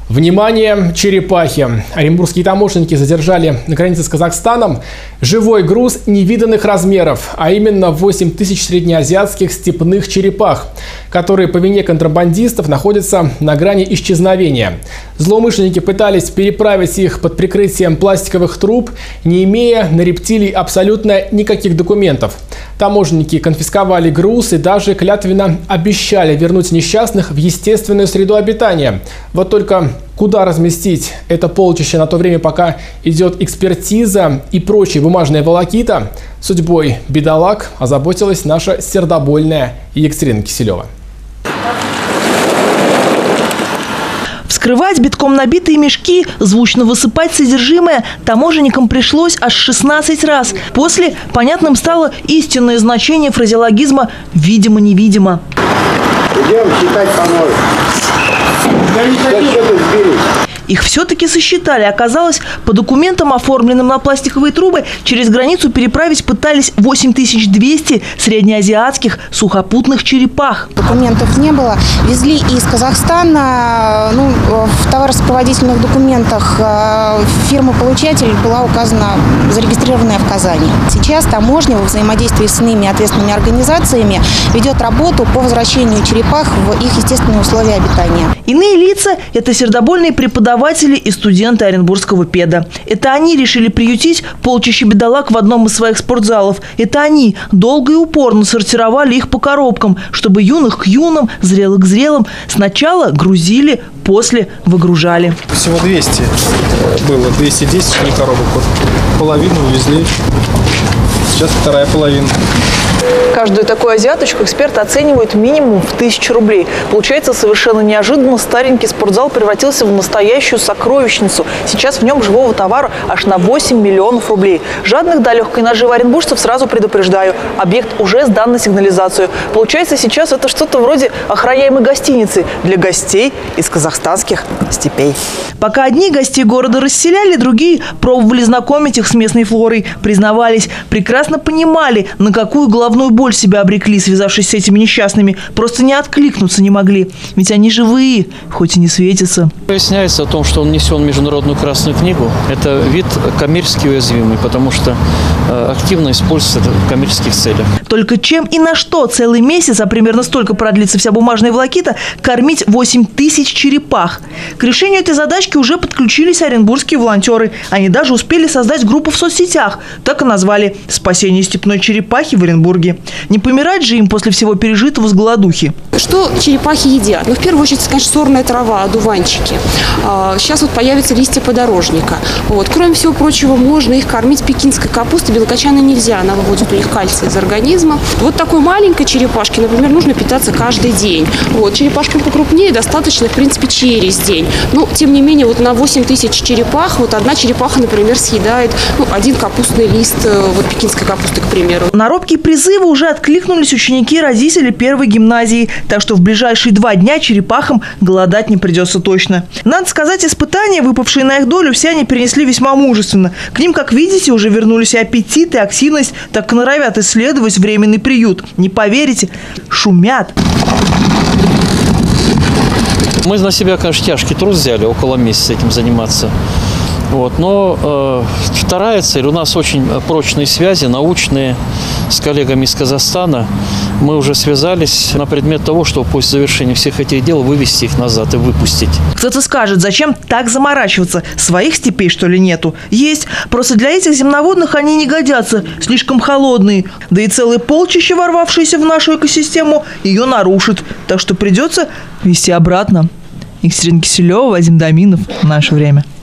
Внимание, черепахи! Оренбургские таможенники задержали на границе с Казахстаном живой груз невиданных размеров, а именно 8 тысяч среднеазиатских степных черепах, которые по вине контрабандистов находятся на грани исчезновения. Злоумышленники пытались переправить их под прикрытием пластиковых труб, не имея на рептилий абсолютно никаких документов. Таможенники конфисковали груз и даже клятвенно обещали вернуть несчастных в естественную среду обитания. Вот только куда разместить это полчище на то время, пока идет экспертиза и прочая бумажная волокита, судьбой бедолаг озаботилась наша сердобольная Екатерина Киселева. Вскрывать битком набитые мешки, звучно высыпать содержимое таможенникам пришлось аж 16 раз. После понятным стало истинное значение фразеологизма «видимо-невидимо». Идем считать поможем. Их все-таки сосчитали. Оказалось, по документам, оформленным на пластиковые трубы, через границу переправить пытались 8200 среднеазиатских сухопутных черепах. Документов не было. Везли из Казахстана. В товаросопроводительных документах фирма-получатель была указана, зарегистрированная в Казани. Сейчас таможня во взаимодействии с иными ответственными организациями ведет работу по возвращению черепах в их естественные условия обитания. Иные лица – это сердобольные преподаватели и студенты Оренбургского педа. Это они решили приютить полчище бедолаг в одном из своих спортзалов. Это они долго и упорно сортировали их по коробкам, чтобы юных к юным, зрелых к зрелым сначала грузили, после выгружали. Всего 200 было, 210 коробок. Вот половину увезли, сейчас вторая половина. Каждую такую азиаточку эксперты оценивают минимум в 1000 рублей. Получается, совершенно неожиданно старенький спортзал превратился в настоящую сокровищницу. Сейчас в нем живого товара аж на 8 миллионов рублей. Жадных до легкой наживы оренбуржцев сразу предупреждаю. Объект уже сдан на сигнализацию. Получается, сейчас это что-то вроде охраняемой гостиницы для гостей из казахстанских степей. Пока одни гостей города расселяли, другие пробовали знакомить их с местной флорой. Признавались, прекрасно понимали, на какую головную боль себя обрекли, связавшись с этими несчастными. Просто не откликнуться не могли. Ведь они живые, хоть и не светятся. Выясняется о том, что он внесен в Международную Красную книгу. Это вид коммерчески уязвимый, потому что активно используется в коммерческих целях. Только чем и на что целый месяц, а примерно столько продлится вся бумажная волокита, кормить 8 тысяч черепах? К решению этой задачки уже подключились оренбургские волонтеры. Они даже успели создать группу в соцсетях. Так и назвали «Спасение степной черепахи в Оренбурге». Не помирать же им после всего пережитого с голодухи. Что черепахи едят? В первую очередь, конечно, сорная трава, одуванчики. Сейчас вот появятся листья подорожника. Кроме всего прочего, можно их кормить пекинской капустой. Белокочанной нельзя, она выводит у них кальций из организма. Вот такой маленькой черепашке, например, нужно питаться каждый день. Черепашкам покрупнее достаточно, в принципе, через день. Но, тем не менее, на 8 тысяч черепах, одна черепаха, например, съедает один капустный лист пекинской капусты, к примеру. На робкие призывы уже откликнулись ученики и родители первой гимназии. Так что в ближайшие 2 дня черепахам голодать не придется точно. Надо сказать, испытания, выпавшие на их долю, все они перенесли весьма мужественно. К ним, как видите, уже вернулись и аппетит, и активность, так и норовят исследовать временный приют. Не поверите, шумят. Мы на себя, конечно, тяжкий труд взяли, около месяца этим заниматься. Но вторая цель, у нас очень прочные связи, научные, с коллегами из Казахстана. Мы уже связались на предмет того, чтобы после завершения всех этих дел вывести их назад и выпустить. Кто-то скажет, зачем так заморачиваться? Своих степей, что ли, нету? Есть. Просто для этих земноводных они не годятся, слишком холодные. Да и целое полчище, ворвавшееся в нашу экосистему, ее нарушит. Так что придется везти обратно. Екатерина Киселева, Вадим Доминов. Наше время.